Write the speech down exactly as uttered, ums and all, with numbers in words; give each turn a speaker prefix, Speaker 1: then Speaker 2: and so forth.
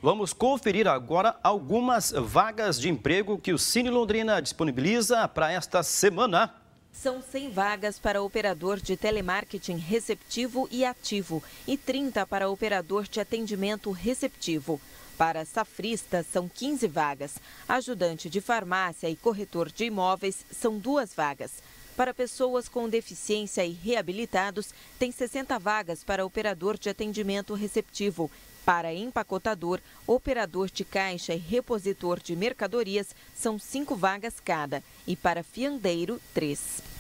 Speaker 1: Vamos conferir agora algumas vagas de emprego que o Cine Londrina disponibiliza para esta semana.
Speaker 2: São cem vagas para operador de telemarketing receptivo e ativo e trinta para operador de atendimento receptivo. Para safrista, são quinze vagas. Ajudante de farmácia e corretor de imóveis são duas vagas. Para pessoas com deficiência e reabilitados, tem sessenta vagas para operador de atendimento receptivo. Para empacotador, operador de caixa e repositor de mercadorias, são cinco vagas cada. E para fiandeiro, três.